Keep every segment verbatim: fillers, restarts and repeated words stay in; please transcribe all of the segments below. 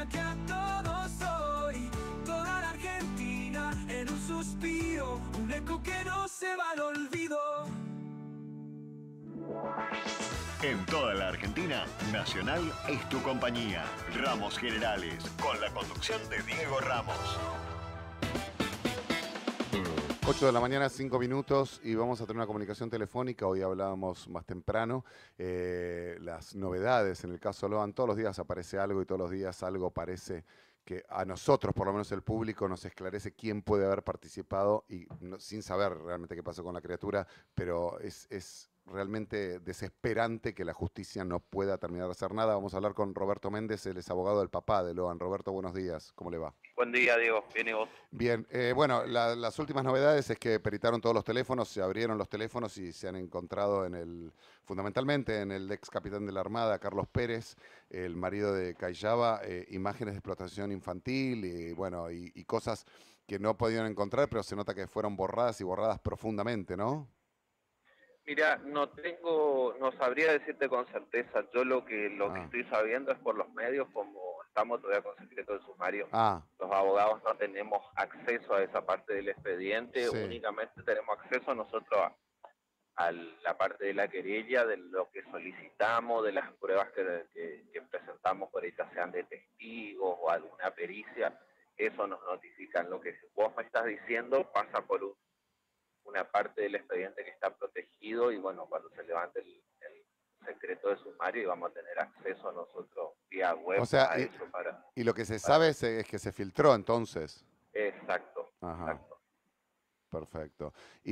Argentina que a todos hoy, toda la Argentina en un suspiro, un eco que no se va al olvido. En toda la Argentina, Nacional es tu compañía. Ramos Generales, con la conducción de Diego Ramos. ocho de la mañana, cinco minutos, y vamos a tener una comunicación telefónica. Hoy hablábamos más temprano. Eh, las novedades en el caso Loan, todos los días aparece algo y todos los días algo parece que a nosotros, por lo menos el público, nos esclarece quién puede haber participado y no, sin saber realmente qué pasó con la criatura, pero es, es realmente desesperante que la justicia no pueda terminar de hacer nada. Vamos a hablar con Roberto Méndez, él es abogado del papá de Loan. Roberto, buenos días, ¿cómo le va? Buen día, Diego. Bien, ¿y vos? Bien, eh, bueno, la- las últimas novedades es que peritaron todos los teléfonos, se abrieron los teléfonos y se han encontrado en el, fundamentalmente en el ex capitán de la Armada, Carlos Pérez, el marido de Cayaba, eh, imágenes de explotación infantil y bueno, y, y cosas que no podían encontrar, pero se nota que fueron borradas y borradas profundamente, ¿no? Mira, no tengo, no sabría decirte con certeza. Yo lo que lo que Ah, estoy sabiendo es por los medios, como estamos todavía con secreto de sumario. ah, Los abogados no tenemos acceso a esa parte del expediente, sí, únicamente tenemos acceso nosotros a, a la parte de la querella, de lo que solicitamos, de las pruebas que, que, que presentamos, por ahí ya sean de testigos o alguna pericia. Eso nos notifican. Lo que vos me estás diciendo pasa por un una parte del expediente que está protegido y bueno, cuando se levante el, el secreto de sumario y vamos a tener acceso nosotros vía o web sea, a y, eso para... y lo que se para sabe es, es que se filtró entonces. exacto, Ajá. exacto. Perfecto.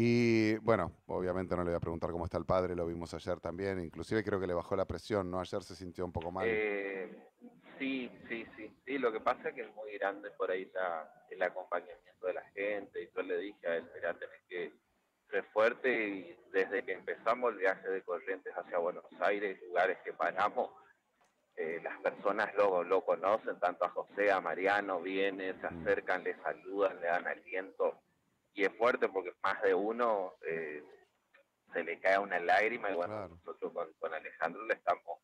Y bueno, obviamente no le voy a preguntar cómo está el padre, lo vimos ayer también, inclusive creo que le bajó la presión, ¿no? Ayer se sintió un poco mal. Eh, sí, sí, sí, sí, lo que pasa es que es muy grande por ahí la, el acompañamiento de la gente y yo le dije a él, mira, tenés que ser fuerte y desde que empezamos el viaje de Corrientes hacia Buenos Aires, lugares que paramos, Eh, las personas lo, lo conocen, tanto a José, a Mariano, vienen, se Mm, acercan, le saludan, le dan aliento. Y es fuerte porque más de uno eh, se le cae una lágrima y bueno, claro. nosotros con, con Alejandro le estamos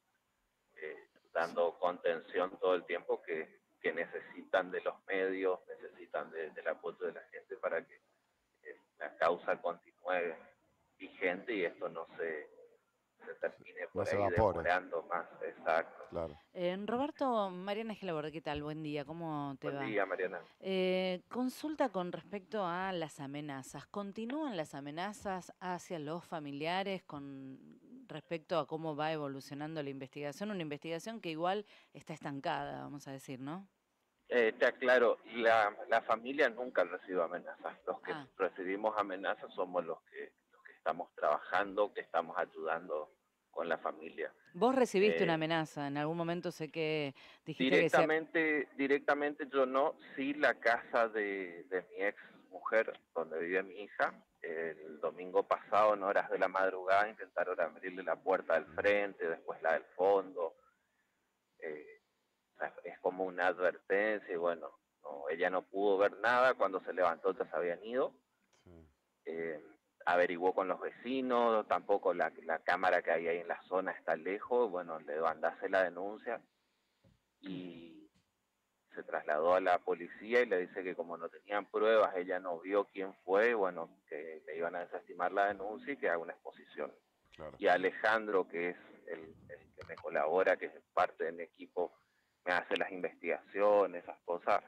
eh, dando contención todo el tiempo que, que necesitan de los medios, necesitan de, del apoyo de la gente para que eh, la causa continúe vigente y esto no se, se termine No por se ahí evapore, demorando más. Exacto. claro. Eh, Roberto, Mariana Gelaborde, ¿qué tal? Buen día, ¿cómo te Buen va? día, Mariana. Eh, consulta con respecto a las amenazas. ¿Continúan las amenazas hacia los familiares con respecto a cómo va evolucionando la investigación? Una investigación que igual está estancada, vamos a decir, ¿no? Eh, te aclaro, la, la familia nunca recibe amenazas. Los que Ah, recibimos amenazas somos los que, los que estamos trabajando, que estamos ayudando con la familia. vos recibiste una Eh, amenaza, en algún momento sé que dijiste que se... directamente, directamente yo no, sí la casa de, de mi ex mujer, donde vive mi hija, el domingo pasado en horas de la madrugada intentaron abrirle la puerta del frente, después la del fondo. Eh, es como una advertencia y bueno, no, ella no pudo ver nada, cuando se levantó ya se habían ido, Sí. eh, averiguó con los vecinos, tampoco la, la cámara que hay ahí en la zona está lejos, bueno, le mandase la denuncia Ujú. y se trasladó a la policía y le dice que como no tenían pruebas, ella no vio quién fue, bueno, que le iban a desestimar la denuncia y que haga una exposición. Claro. Y Alejandro, que es el, el que me colabora, que es parte de mi equipo, me hace las investigaciones, esas cosas.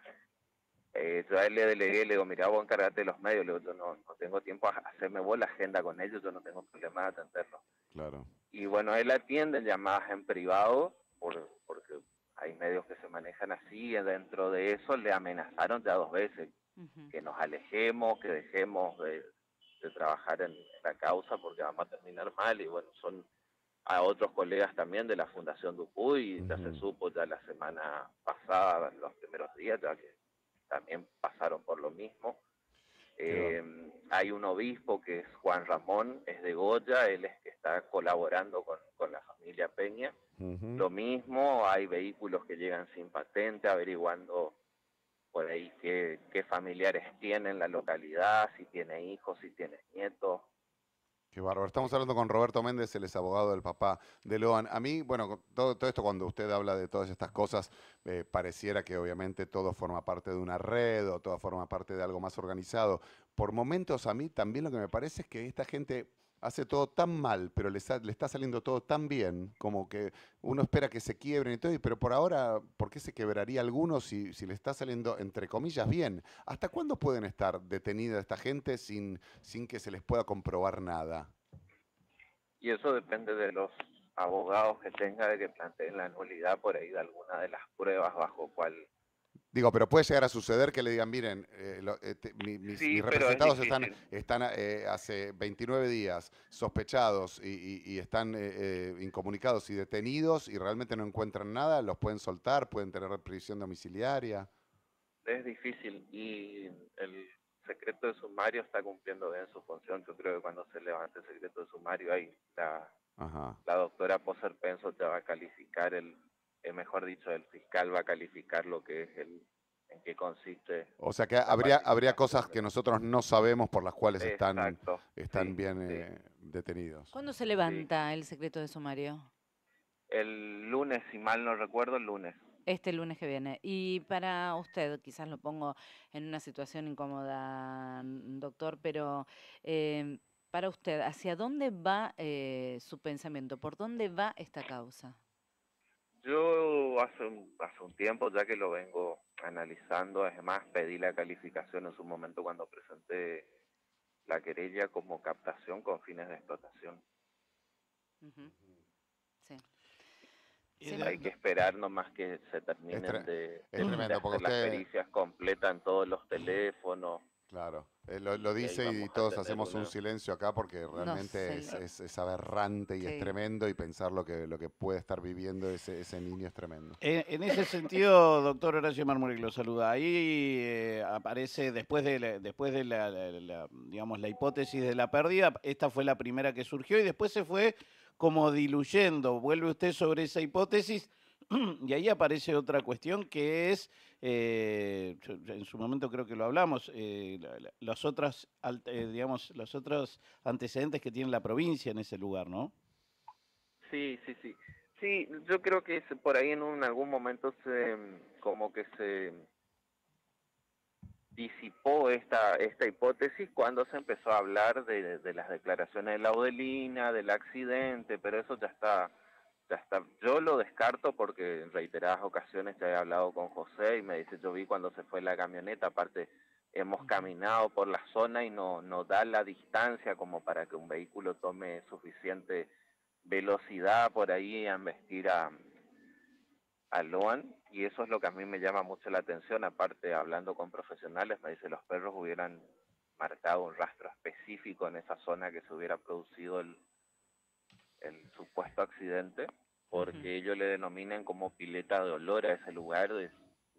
Eh, yo a él le delegué, le digo, mira, vos encárgate de los medios, le digo, yo no, no tengo tiempo a hacerme vos la agenda con ellos, yo no tengo problema de atenderlo. Claro. Y bueno, él atiende llamadas en privado, por, porque hay medios que se manejan así, y dentro de eso le amenazaron ya dos veces, Ujú. que nos alejemos, que dejemos de, de trabajar en la causa porque vamos a terminar mal, y bueno, son a otros colegas también de la Fundación Dupuy, y ya se Ujú. supo ya la semana pasada, los primeros días, ya que también pasaron por lo mismo. Qué va. Eh, hay un obispo que es Juan Ramón, es de Goya, él es que está colaborando con, con la familia Peña. Ujú. Lo mismo, hay vehículos que llegan sin patente, averiguando por ahí qué, qué familiares tiene en la localidad, si tiene hijos, si tiene nietos. Qué bárbaro. Estamos hablando con Roberto Méndez, él es abogado del papá de Loan. A mí, bueno, con todo, todo esto, cuando usted habla de todas estas cosas, eh, pareciera que obviamente todo forma parte de una red o todo forma parte de algo más organizado. Por momentos a mí también lo que me parece es que esta gente hace todo tan mal, pero le, sa- le está saliendo todo tan bien, como que uno espera que se quiebren y todo, y- pero por ahora, ¿por qué se quebraría alguno si, si le está saliendo, entre comillas, bien? ¿Hasta cuándo pueden estar detenida esta gente sin, sin que se les pueda comprobar nada? Y eso depende de los abogados que tenga de que planteen la nulidad por ahí de alguna de las pruebas bajo cual. Digo, pero puede llegar a suceder que le digan, miren, eh, lo- eh, te- mi- mis, Sí, mis pero es representados están, difícil. están eh, hace veintinueve días sospechados y, y- y están eh, eh, incomunicados y detenidos y realmente no encuentran nada, los pueden soltar, pueden tener prisión domiciliaria. Es difícil y el secreto de sumario está cumpliendo bien su función. Yo creo que cuando se levante el secreto de sumario ahí la, Ajá. la doctora Poser Penso te va a calificar el, eh, mejor dicho, el fiscal va a calificar lo que es el, en qué consiste O sea que la habría, habría cosas participación que de. nosotros no sabemos por las cuales están, Exacto, están sí, bien sí, eh, detenidos. ¿Cuándo se sí. levanta el secreto de sumario? El lunes, si mal no recuerdo, el lunes. Este lunes que viene. Y para usted, quizás lo pongo en una situación incómoda, mm, doctor, pero eh, para usted, ¿hacia dónde va eh, su pensamiento? ¿Por dónde va esta causa? Yo hace un, hace un tiempo ya que lo vengo analizando, además pedí la calificación en su momento cuando presenté la querella como captación con fines de explotación. Ujú. Sí. Y Sí, de- Hay que esperar nomás que se Es, terminen tre- de, es de tremendo, porque hacer las usted, pericias completas en todos los teléfonos claro, eh, lo, lo y ahí dice y vamos a todos tener hacemos un una. silencio acá porque no realmente sé. es, lo- es- es aberrante y es Sí. tremendo y pensar lo que, lo que puede estar viviendo ese, ese niño es tremendo. En, en ese sentido, doctor Horacio Marmurek lo saluda. Ahí eh, aparece, después de, la, después de la, la- la, digamos, la hipótesis de la pérdida, esta fue la primera que surgió y después se fue como diluyendo. Vuelve usted sobre esa hipótesis y ahí aparece otra cuestión que es, eh, yo- yo en su momento creo que lo hablamos, eh, la- la- los otros, alt- eh, digamos, los otros antecedentes que tiene la provincia en ese lugar, ¿no? Sí, sí, sí. Sí, yo creo que se- por ahí en un, algún momento se como que se disipó esta esta hipótesis cuando se empezó a hablar de, de las declaraciones de Laudelina, del accidente, pero eso ya está, ya está. Yo lo descarto porque en reiteradas ocasiones ya he hablado con José y me dice, yo vi cuando se fue la camioneta, aparte hemos caminado por la zona y no, no da la distancia como para que un vehículo tome suficiente velocidad por ahí a embestir a, a Loan, y eso es lo que a mí me llama mucho la atención. Aparte, hablando con profesionales, me dice los perros hubieran marcado un rastro específico en esa zona que se hubiera producido el, el supuesto accidente, porque Ujú. ellos le denominan como pileta de olor a ese lugar. De,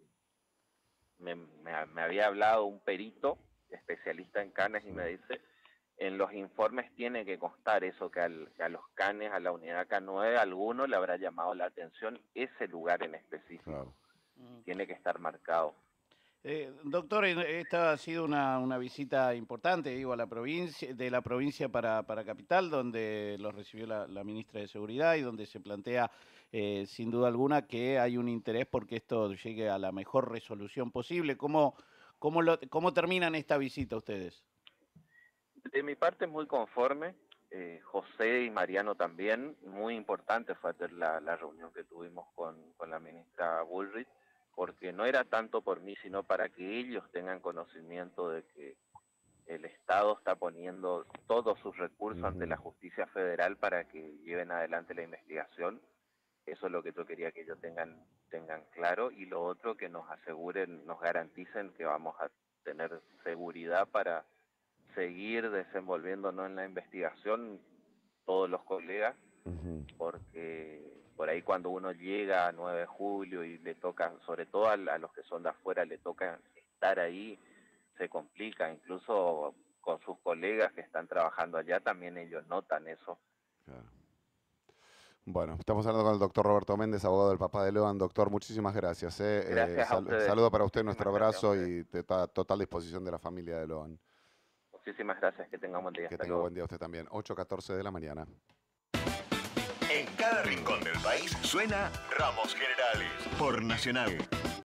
me, me, me había hablado un perito especialista en canes y me dice, en los informes tiene que constar eso, que, al, que a los canes, a la unidad K nueve, a alguno le habrá llamado la atención ese lugar en específico. Claro. Mm. Tiene que estar marcado. Eh, doctor, en- esta ha sido una, una visita importante, digo, a la provincia, de la provincia para, para Capital, donde los recibió la, la ministra de Seguridad y donde se plantea, eh, sin duda alguna, que hay un interés porque esto llegue a la mejor resolución posible. ¿Cómo, cómo, lo, cómo terminan esta visita ustedes? De mi parte, muy conforme. Eh, José y Mariano también. Muy importante fue ayer la, la reunión que tuvimos con, con la ministra Bullrich, porque no era tanto por mí, sino para que ellos tengan conocimiento de que el Estado está poniendo todos sus recursos ante la Ujú. justicia federal para que lleven adelante la investigación. Eso es lo que yo quería que ellos tengan, tengan claro. Y lo otro, que nos aseguren, nos garanticen que vamos a tener seguridad para seguir desenvolviéndonos en la investigación, todos los colegas, Ujú. porque por ahí cuando uno llega a nueve de julio y le toca, sobre todo a, a los que son de afuera, le toca estar ahí, se complica. Incluso con sus colegas que están trabajando allá, también ellos notan eso. Claro. Bueno, estamos hablando con el doctor Roberto Méndez, abogado del papá de Loan. Doctor, muchísimas gracias. eh. Eh, Gracias a sal- ustedes. saludo para usted, Muchísimas nuestro gracias a abrazo ustedes. y de ta- total disposición de la familia de Loan. Muchísimas gracias, que tenga un buen día. Que Hasta tenga luego. buen día usted también. ocho catorce de la mañana. En cada rincón del país suena Ramos Generales por Nacional.